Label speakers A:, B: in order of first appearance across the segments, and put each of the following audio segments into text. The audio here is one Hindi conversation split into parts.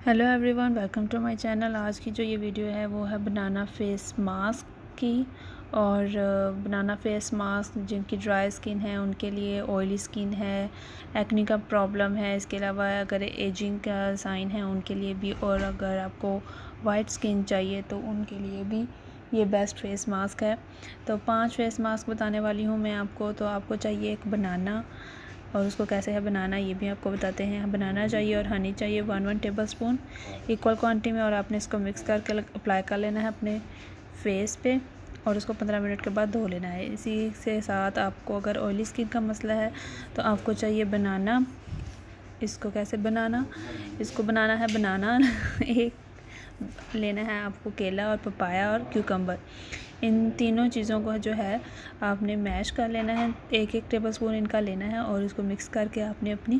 A: Hello everyone, welcome to my channel. आज की जो ये वीडियो है वो है बनाना फेस मास्क की। और बनाना फेस मास्क जिनकी ड्राई स्किन है उनके लिए, ऑयली स्किन है, एक्ने का प्रॉब्लम है, इसके अलावा अगर एजिंग का साइन है उनके लिए भी, और अगर आपको वाइट स्किन चाहिए तो उनके लिए भी ये बेस्ट फेस मास्क है। तो 5 फेस मास्क बताने वाली हूँ मैं आपको। तो आपको चाहिए एक बनाना, और उसको कैसे है बनाना ये भी आपको बताते हैं। बनाना चाहिए और हनी चाहिए 1 टेबल स्पून इक्वल क्वांटिटी में, और आपने इसको मिक्स करके अप्लाई कर लेना है अपने फेस पे, और उसको 15 मिनट के बाद धो लेना है। इसी से साथ आपको अगर ऑयली स्किन का मसला है तो आपको चाहिए बनाना। इसको कैसे बनाना, इसको बनाना है बनाना एक लेना है आपको, केला और पपाया और क्यूकम्बर। इन तीनों चीज़ों को जो है आपने मैश कर लेना है, 1-1 टेबल स्पून इनका लेना है, और इसको मिक्स करके आपने अपनी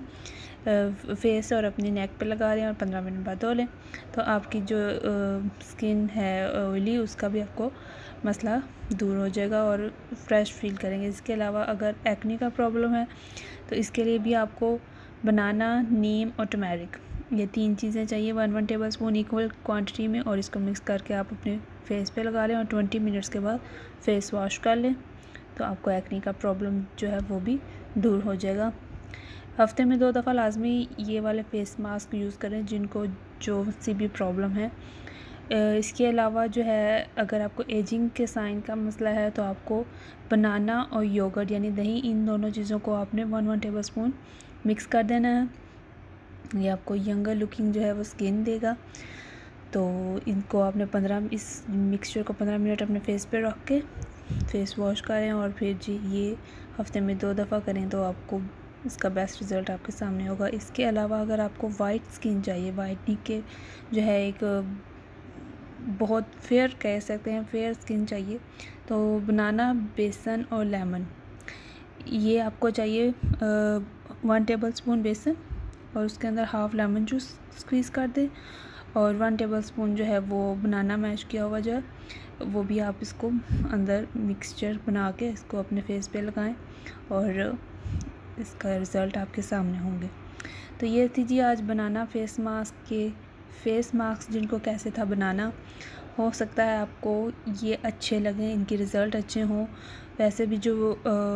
A: फेस और अपनी नेक पे लगा लें और 15 मिनट बाद धो लें। तो आपकी जो स्किन है ऑयली, उसका भी आपको मसला दूर हो जाएगा और फ्रेश फील करेंगे। इसके अलावा अगर एक्ने का प्रॉब्लम है तो इसके लिए भी आपको बनाना, नीम और टर्मेरिक, ये 3 चीज़ें चाहिए 1 टेबल स्पून इक्वल क्वांटिटी में, और इसको मिक्स करके आप अपने फेस पे लगा लें और 20 मिनट्स के बाद फेस वॉश कर लें। तो आपको एक्ने का प्रॉब्लम जो है वो भी दूर हो जाएगा। हफ्ते में 2 दफ़ा लाजमी ये वाले फेस मास्क यूज़ करें जिनको जो सी भी प्रॉब्लम है। इसके अलावा जो है अगर आपको एजिंग के साइन का मसला है तो आपको बनाना और योगर्ट यानी दही, इन दोनों चीज़ों को आपने 1 टेबल स्पून मिक्स कर देना है। ये आपको यंगर लुकिंग जो है वो स्किन देगा। तो इनको आपने इस मिक्सचर को 15 मिनट अपने फेस पे रख के फेस वॉश करें, और फिर जी ये हफ्ते में 2 दफ़ा करें तो आपको इसका बेस्ट रिज़ल्ट आपके सामने होगा। इसके अलावा अगर आपको वाइट स्किन चाहिए, वाइटनिंग के जो है एक बहुत फेयर कह सकते हैं, फेयर स्किन चाहिए, तो बनाना, बेसन और लेमन, ये आपको चाहिए 1 टेबल स्पून बेसन, और उसके अंदर हाफ़ लेमन जूस स्क्वीज़ कर दें, और 1 टेबल स्पून जो है वो बनाना मैश किया हुआ जो है वो भी आप इसको अंदर मिक्सचर बना के इसको अपने फेस पे लगाएं, और इसका रिज़ल्ट आपके सामने होंगे। तो ये थी जी आज बनाना फेस मास्क के फेस मास्क जिनको कैसे था बनाना। हो सकता है आपको ये अच्छे लगें, इनके रिज़ल्ट अच्छे हों। वैसे भी जो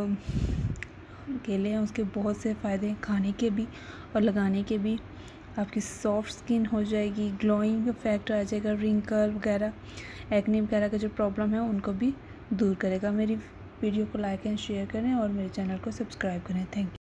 A: केले हैं उसके बहुत से फ़ायदे हैं, खाने के भी और लगाने के भी। आपकी सॉफ्ट स्किन हो जाएगी, ग्लोइंग इफेक्ट आ जाएगा, रिंकल वगैरह, एक्ने वगैरह का जो प्रॉब्लम है उनको भी दूर करेगा। मेरी वीडियो को लाइक एंड शेयर करें और मेरे चैनल को सब्सक्राइब करें। Thank you.